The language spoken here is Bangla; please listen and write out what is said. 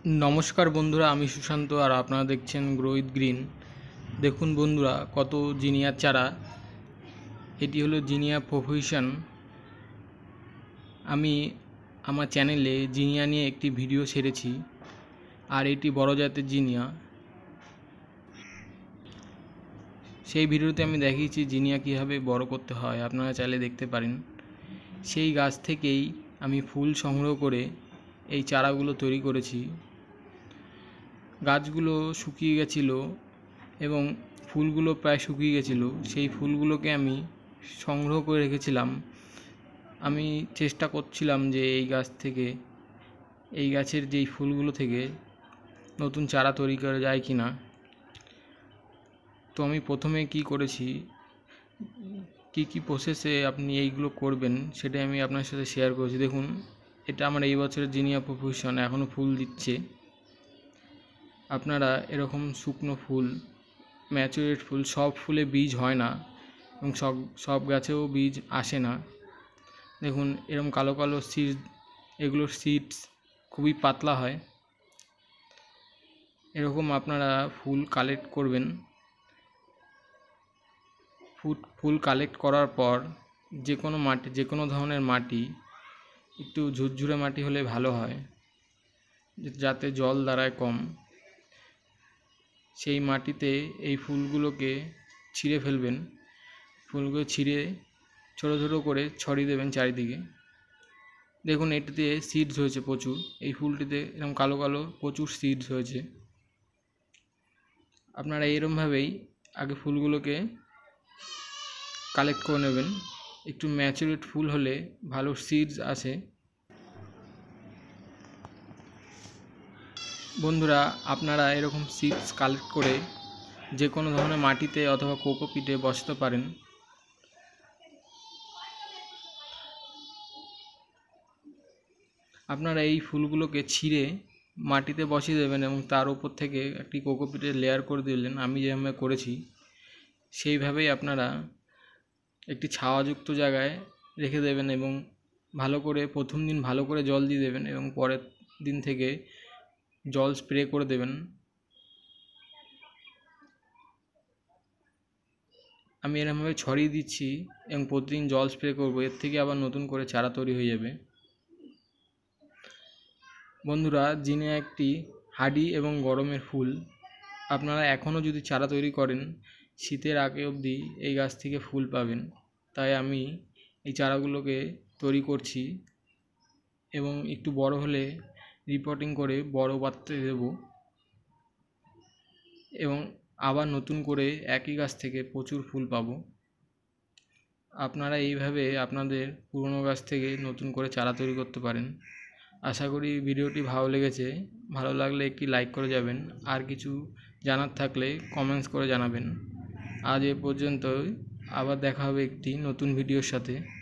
नमस्कार बंधुरा आमी सुशांत और आपनारा देखछेन ग्रो उइथ ग्रीन। देखुन बंधुरा कत जिनियार चारा। एटी हलो जिनिया प्रोफिउशन। आमी आमार चैनेले जिनिया निये एकटी भिडियो छेड़ेछि और एटी बड़ो जातेर जिनिया। सेई भिडियोते आमी देखिয়েছি जिनिया किभाबे बड़ो करते हय, आपनारा चाइले देखते पारेन। सेई गाछ थेकेई आमी फुल संग्रह करे এই চারাগুলো তৈরি করেছি। গাছগুলো শুকিয়ে গেছিলো এবং ফুলগুলো প্রায় শুকিয়ে গেছিলো। সেই ফুলগুলোকে আমি সংগ্রহ করে রেখেছিলাম। আমি চেষ্টা করছিলাম যে এই গাছ থেকে, এই গাছের যেই ফুলগুলো থেকে নতুন চারা তৈরি করা যায় কি না। তো আমি প্রথমে কি করেছি, কি প্রসেসে আপনি এইগুলো করবেন সেটাই আমি আপনার সাথে শেয়ার করেছি। দেখুন, এটা আমার এই বছরের জিনিয়া প্রফিউশন, এখনও ফুল দিচ্ছে। আপনারা এরকম শুকনো ফুল, ম্যাচুরেট ফুল, সব ফুলে বীজ হয় না এবং সব গাছেও বীজ আসে না। দেখুন এরকম কালো কালো সিড, এগুলোর সিডস খুবই পাতলা হয়। এরকম আপনারা ফুল কালেক্ট করবেন। ফুল কালেক্ট করার পর যে কোনো মাটি, যে কোনো ধরনের মাটি, একটু ঝুরঝুরে মাটি হলে ভালো হয়, যাতে জল দাঁড়ায় কম। সেই মাটিতে এই ফুলগুলোকে ছিঁড়ে ফেলবেন। ফুলগুলো ছিঁড়ে ছোটো ছোটো করে ছড়িয়ে দেবেন চারিদিকে। দেখুন এটিতে সিডস হয়েছে প্রচুর। এই ফুলটিতে এরকম কালো কালো প্রচুর সিডস হয়েছে। আপনারা এরকমভাবেই আগে ফুলগুলোকে কালেক্ট করে নেবেন। একটু ম্যাচুরেট ফুল হলে ভালো সিডস আসে। বন্ধুরা, আপনারা এরকম সিডস কালেক্ট করে যে কোনো ধরনের মাটিতে অথবা কোকোপিটে বসাতে পারেন। আপনারা এই ফুলগুলোকে ছিঁড়ে মাটিতে বসিয়ে দেবেন এবং তার উপর থেকে একটি কোকোপিটের লেয়ার করে দিলেন। আমি যেভাবে করেছি সেইভাবেই আপনারা একটি ছাওয়াযুক্ত জায়গায় রেখে দেবেন এবং ভালো করে প্রথম দিন ভালো করে জল দিয়ে দেবেন এবং পরের দিন থেকে জল স্প্রে করে দেবেন। আমি এরকমভাবে ছড়িয়ে দিচ্ছি এবং প্রতিদিন জল স্প্রে করব। এর থেকে আবার নতুন করে চারা তৈরি হয়ে যাবে। বন্ধুরা, জিনিয়া একটি হার্ডি এবং গরমের ফুল। আপনারা এখনও যদি চারা তৈরি করেন, শীতের আগে অবধি এই গাছ থেকে ফুল পাবেন। তাই আমি এই চারাগুলোকে তৈরি করছি এবং একটু বড় হলে রিপোর্টিং করে বড় পাত্রে দেব এবং আবার নতুন করে একই গাছ থেকে প্রচুর ফুল পাবো। আপনারা এইভাবে আপনাদের পুরনো গাছ থেকে নতুন করে চারা তৈরি করতে পারেন। আশা করি ভিডিওটি ভালো লেগেছে। ভালো লাগলে একটি লাইক করে যাবেন। আর কিছু জানার থাকলে কমেন্টস করে জানাবেন। আজ এ পর্যন্তই। আবার দেখা হবে একটি নতুন ভিডিওর সাথে।